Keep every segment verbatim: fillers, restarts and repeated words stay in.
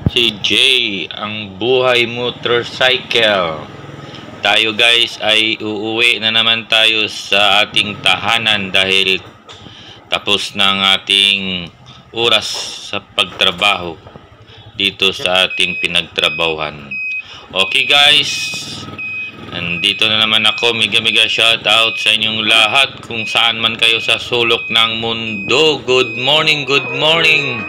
Si Jay, ang buhay motorcycle. Tayo guys ay uuwi na naman tayo sa ating tahanan dahil tapos na ang ating oras sa pagtrabaho dito sa ating pinagtrabahuhan. Okay guys, nandito na naman ako. Mega mega shout out sa inyong lahat kung saan man kayo sa sulok ng mundo. Good morning, good morning.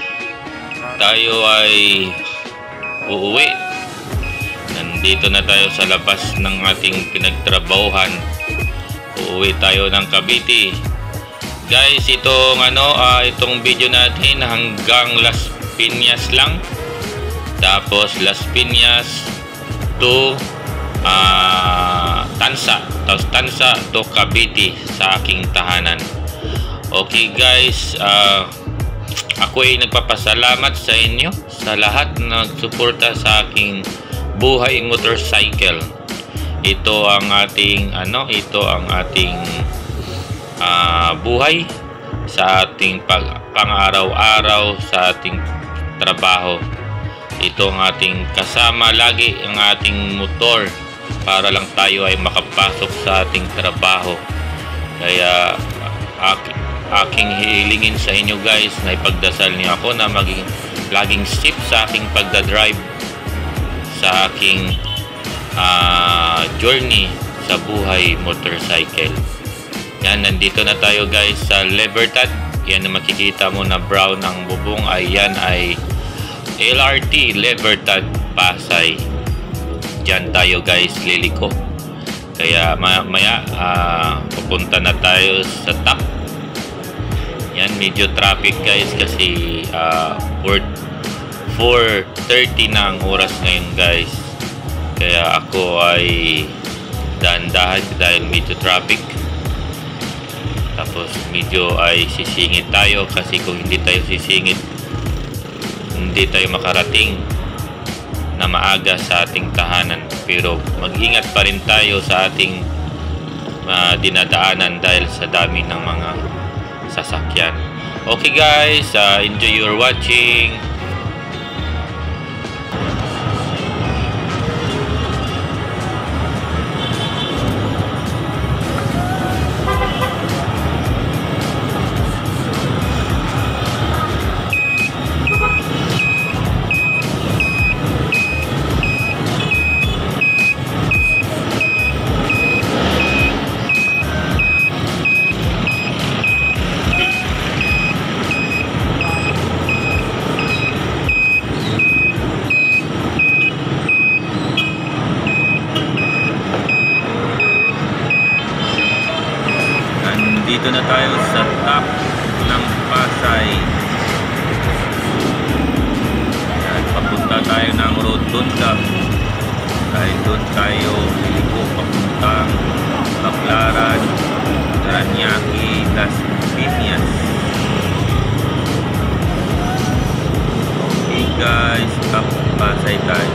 Tayo ay uuwi. Nandito na tayo sa labas ng ating pinagtrabahuhan. Uuwi tayo ng Cavite. Guys, itong ano, uh, itong video natin hanggang Las Piñas lang. Tapos Las Piñas to uh, Tansa. Tapos Tansa to Cavite sa aking tahanan. Okay guys, uh, ako ay nagpapasalamat sa inyo sa lahat na nagsuporta sa aking buhay motorcycle. Ito ang ating ano, ito ang ating uh, buhay sa ating pag pang-araw-araw sa ating trabaho. Ito ang ating kasama lagi, ang ating motor para lang tayo ay makapasok sa ating trabaho. Kaya aking aking hilingin sa inyo guys na ipagdasal niyo ako na maging laging safe sa aking pagdadrive sa aking uh, journey sa buhay motorcycle. Yan, nandito na tayo guys sa Libertad. Yan na makikita mo na brown ang bubong ay yan ay L R T Libertad Pasay. Diyan tayo guys liliko. Kaya maya maya uh, pupunta na tayo sa top. Yan, medyo traffic guys kasi uh, four thirty na ang oras ngayon guys. Kaya ako ay dahan-dahan dahil medyo traffic. Tapos medyo ay sisingit tayo kasi kung hindi tayo sisingit hindi tayo makarating na maaga sa ating tahanan. Pero mag-ingat pa rin tayo sa ating uh, dinadaanan dahil sa dami ng mga sasakyan. Okay guys, uh, enjoy your watching. Dito na tayo sa top ng Pasay. Yan, papunta tayo ng road Donda. Dahil doon tayo liliko papuntang Baclaran, Paranaque, Las Piñas. Okay guys, top Pasay tayo.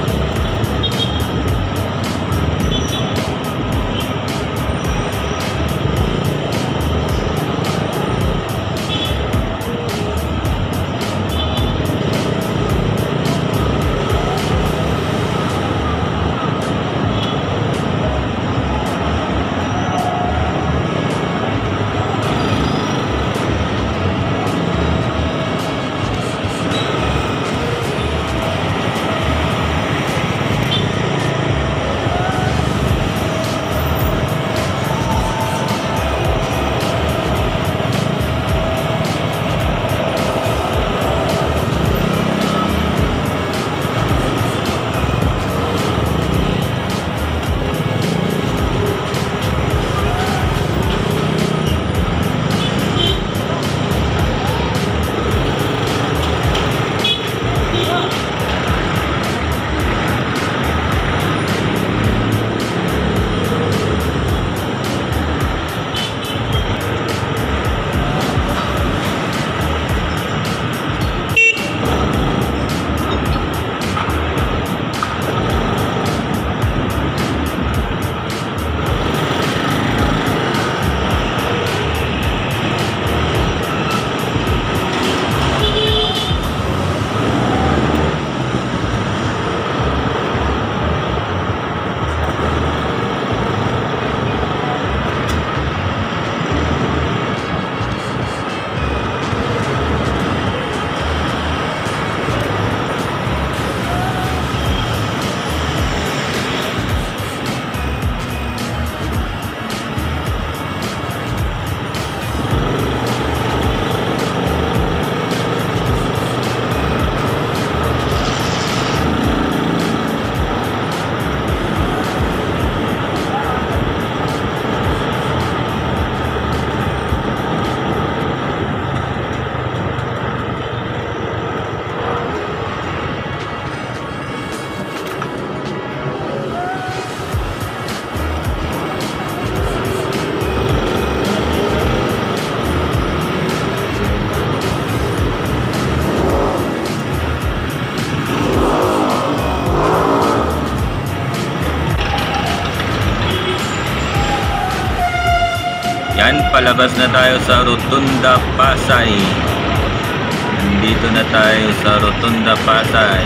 nakalabas na tayo sa Rotunda, Pasay. Nandito na tayo sa Rotunda, Pasay.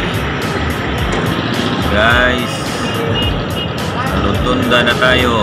Guys, sa Rotunda na tayo.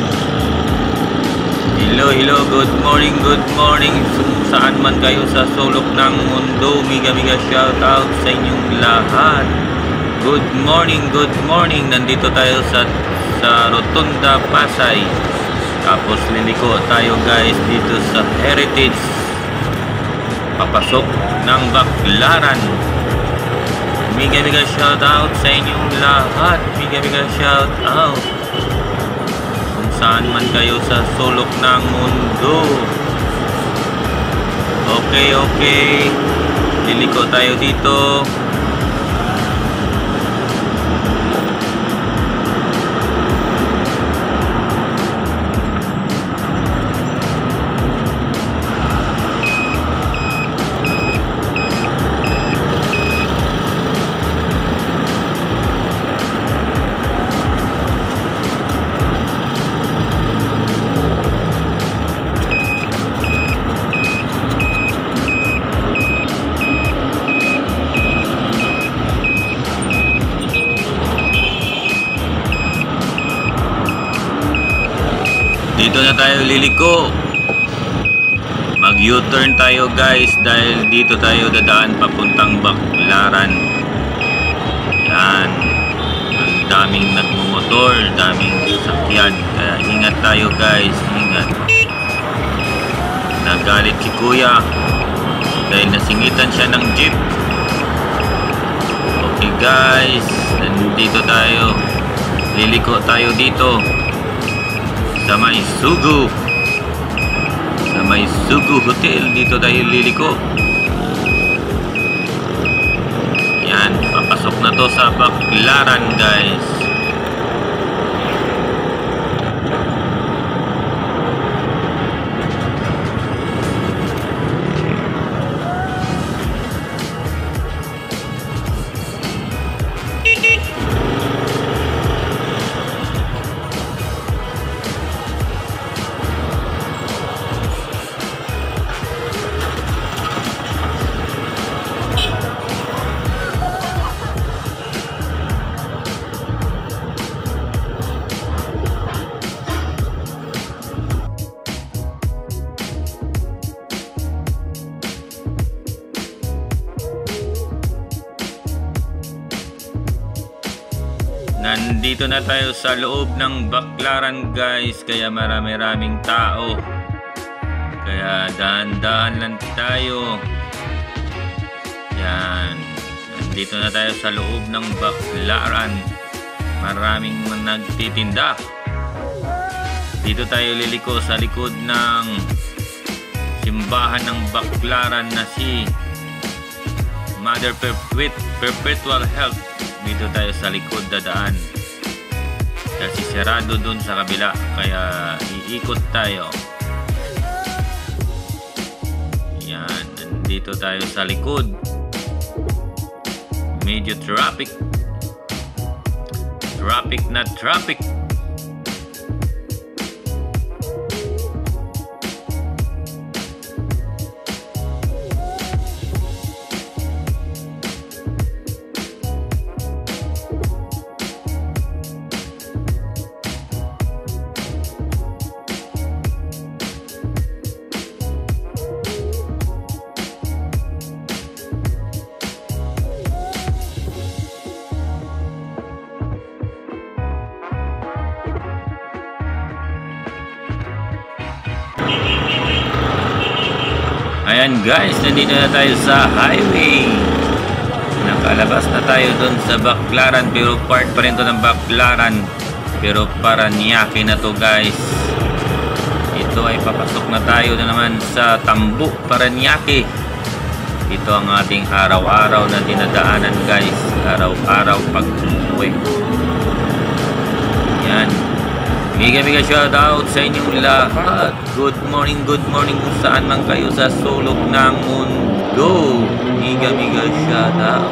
Hello, hello, good morning, good morning. Saan man kayo sa sulok ng mundo, mega mega shout out sa inyong lahat. Good morning, good morning. Nandito tayo sa sa Rotunda, Pasay. Tapos liliko tayo guys dito sa Heritage. Papasok ng Baclaran. Mega mega shout out sa inyong lahat. Mega mega shout out. Kung saan man kayo sa sulok ng mundo. Okay, okay. Liliko tayo dito. Dito na tayo liliko. Mag U-turn tayo guys dahil dito tayo dadaan papuntang Baclaran. Yan. Ang daming nagmumotor, daming sasakyan. Kaya ingat tayo guys, ingat. Nagalit si kuya dahil nasingitan siya ng jeep. Okay guys, nandito tayo. Liliko tayo dito. Sa may Sugu. Sa may Sugu Hotel. Dito tayo liliko. Yan. Papasok na to sa Baclaran guys. Nandito na tayo sa loob ng Baclaran guys, kaya marami-raming tao. Kaya dahan-dahan lang tayo. Yan. Nandito na tayo sa loob ng Baclaran. Maraming nagtitinda. Dito tayo liliko sa likod ng simbahan ng Baclaran na si Mother Perpetual Health. Dito tayo sa likod dadaan kasi sarado dun sa kabila, kaya iikot tayo. Yan, nandito tayo sa likod. Medyo traffic traffic na traffic. Ayan guys, nandito na tayo sa highway. Nakalabas na tayo dun sa Baclaran, pero part pa rin to ng Baclaran, pero Paranaque na to guys. Ito ay papasok na tayo na naman sa Tambo, Paranaque. Ito ang ating araw-araw na dinadaanan guys, araw-araw pag umuwi. Yan. Mega mega shout out sa inyong lahat. Good morning, good morning kung saan man kayo sa sulok ng mundo. Mega mega shout out.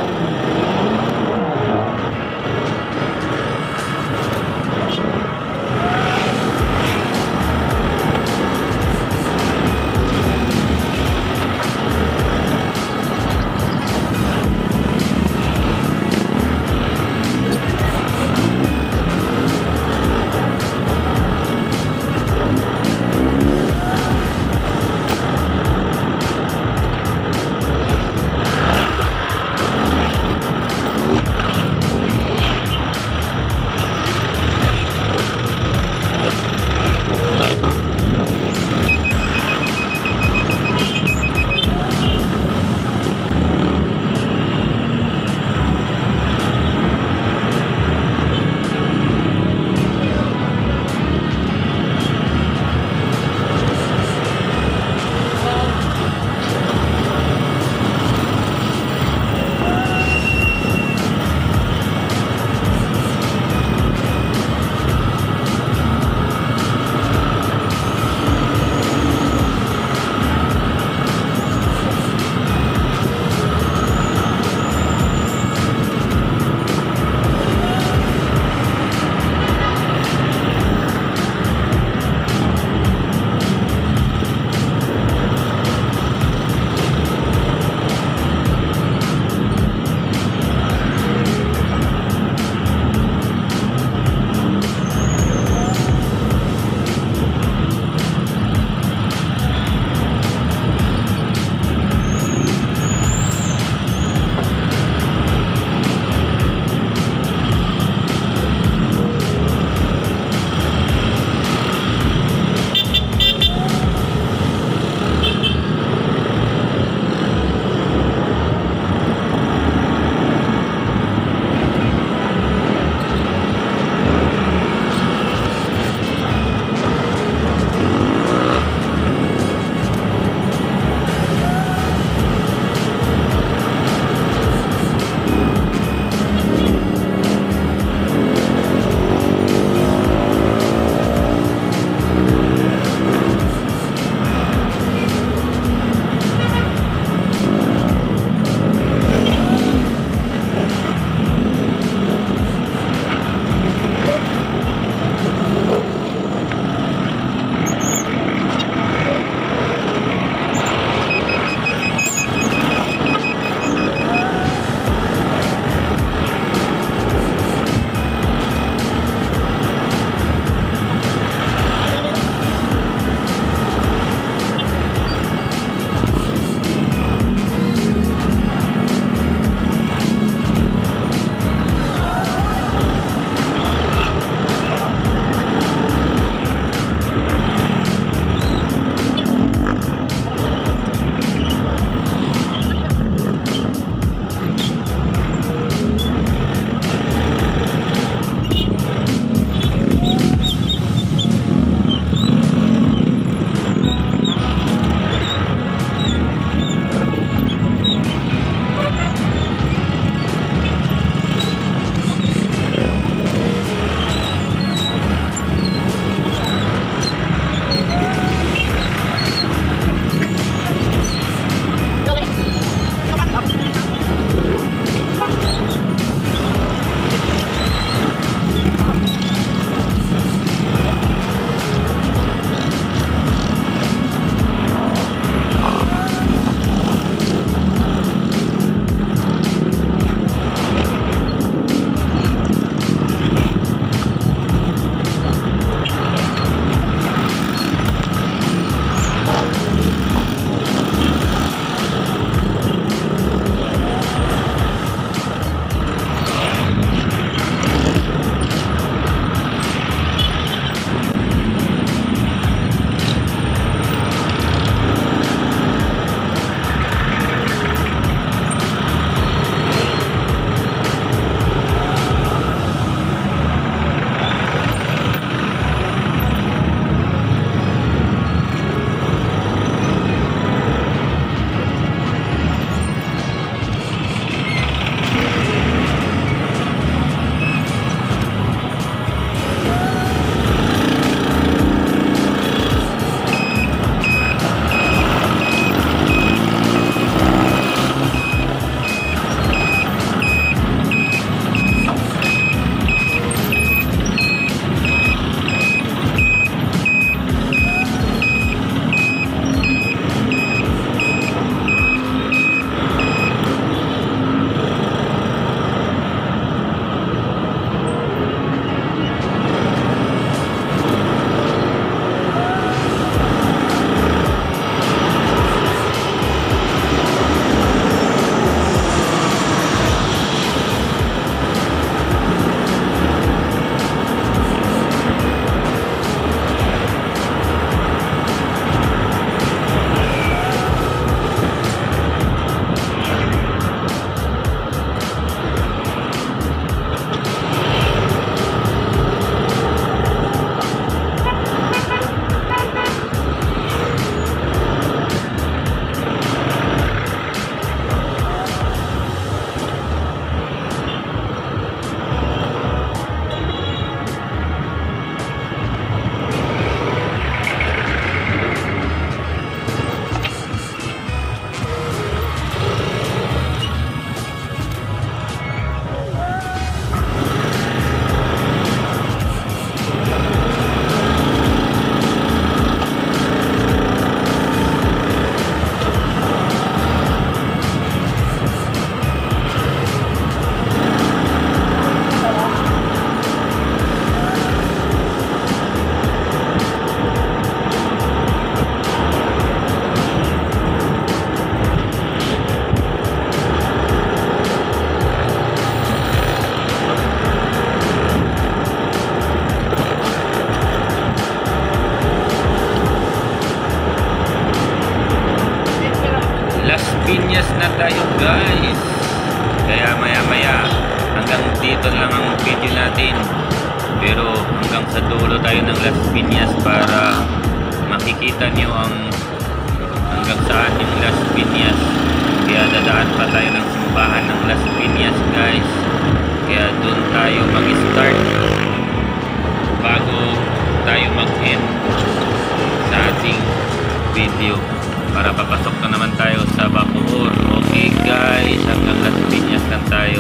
Piñas na tayo guys. Kaya maya maya hanggang dito lang ang video natin. Pero hanggang sa dulo tayo ng Las Piñas para makikita nyo ang hanggang saan yung Las Piñas. Kaya dadaan pa tayo ng simbahan ng Las Piñas guys. Kaya doon tayo mag-start bago tayo mag-end sa ating video para papasok na naman tayo sa Bacoor. Okay guys, hanggang Las Piñas lang tayo.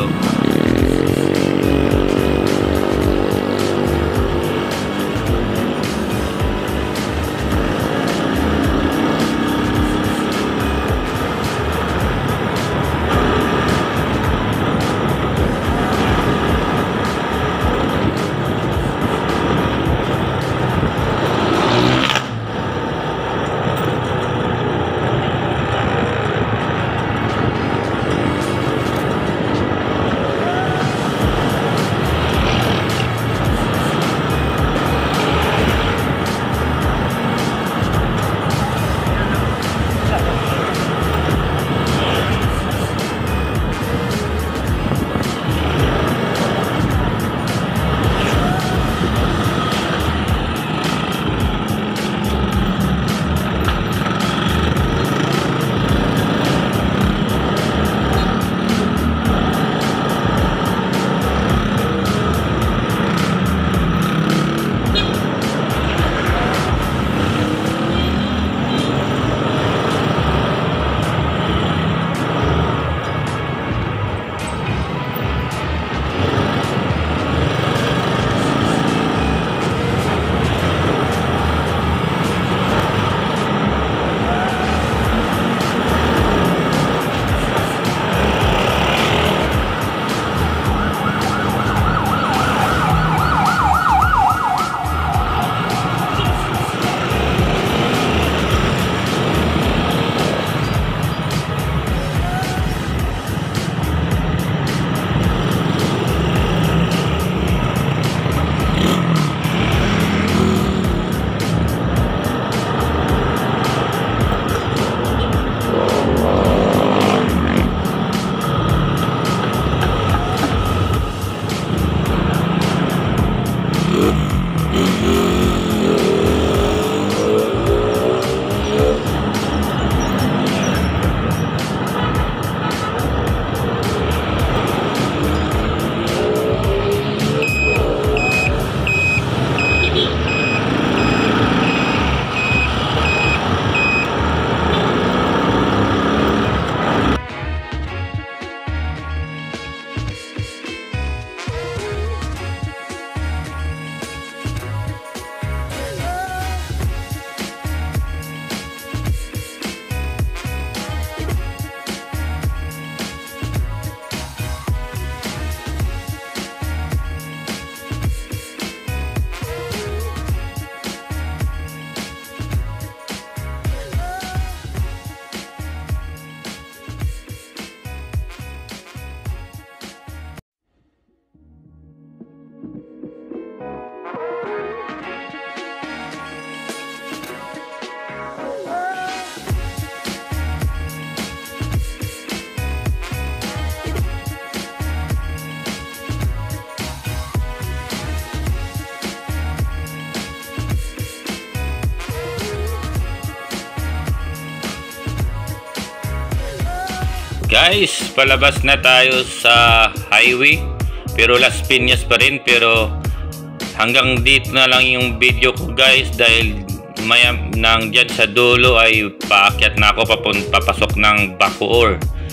Guys, palabas na tayo sa highway pero Las Piñas pa rin, pero hanggang dito na lang yung video ko guys dahil maya nang dyan sa dulo ay paakyat na ako papun papasok ng Bacoor.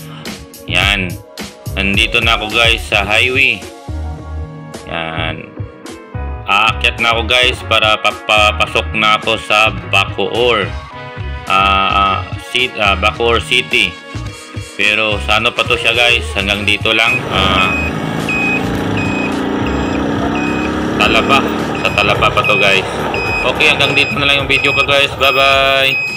Yan, nandito na ako guys sa highway. Yan, aakyat na ako guys para papasok na ako sa Bacoor, uh, uh, uh, Bacoor City. Pero sa ano pa to siya guys, hanggang dito lang, uh, Talaba, sa Talaba pa to guys. Okay, hanggang dito na lang yung video ko guys. Bye bye.